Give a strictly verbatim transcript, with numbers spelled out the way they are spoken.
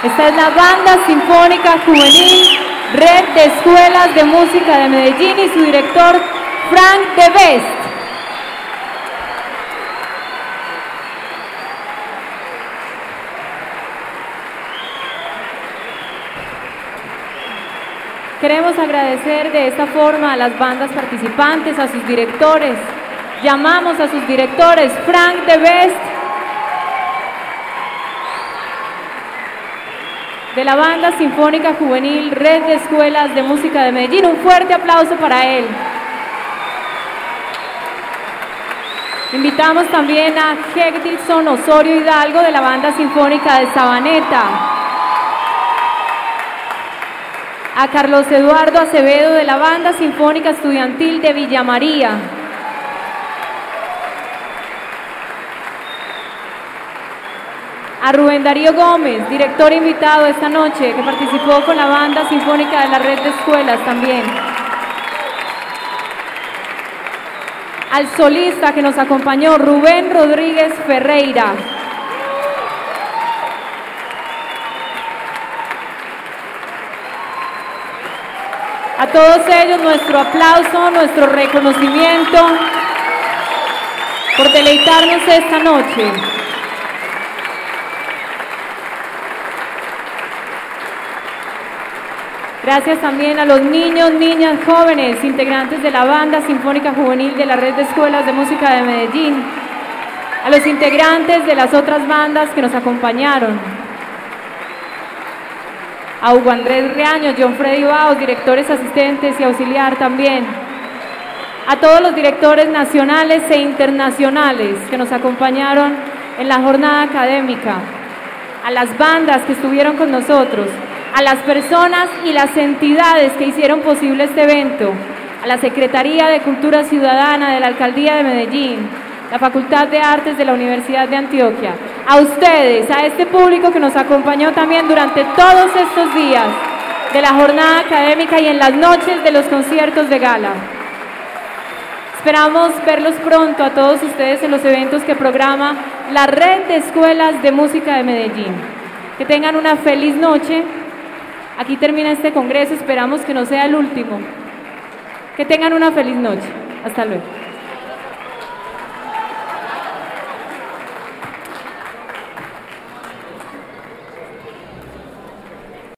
Esta es la Banda Sinfónica Juvenil Red de Escuelas de Música de Medellín y su director Frank de Best. Queremos agradecer de esta forma a las bandas participantes, a sus directores. Llamamos a sus directores, Frank de Best, de la Banda Sinfónica Juvenil Red de Escuelas de Música de Medellín. Un fuerte aplauso para él. Invitamos también a Hegdilson Osorio Hidalgo de la Banda Sinfónica de Sabaneta, a Carlos Eduardo Acevedo de la Banda Sinfónica Estudiantil de Villa María, a Rubén Darío Gómez, director invitado esta noche, que participó con la Banda Sinfónica de la Red de Escuelas también, al solista que nos acompañó, Rubén Rodríguez Ferreira, a todos ellos nuestro aplauso, nuestro reconocimiento por deleitarnos esta noche. Gracias también a los niños, niñas, jóvenes, integrantes de la Banda Sinfónica Juvenil de la Red de Escuelas de Música de Medellín, a los integrantes de las otras bandas que nos acompañaron, a Hugo Andrés Riaño, John Freddy Baos, directores asistentes y auxiliar también, a todos los directores nacionales e internacionales que nos acompañaron en la jornada académica, a las bandas que estuvieron con nosotros, a las personas y las entidades que hicieron posible este evento, a la Secretaría de Cultura Ciudadana de la Alcaldía de Medellín, la Facultad de Artes de la Universidad de Antioquia, a ustedes, a este público que nos acompañó también durante todos estos días de la jornada académica y en las noches de los conciertos de gala. Esperamos verlos pronto a todos ustedes en los eventos que programa la Red de Escuelas de Música de Medellín. Que tengan una feliz noche. Aquí termina este congreso, esperamos que no sea el último. Que tengan una feliz noche. Hasta luego.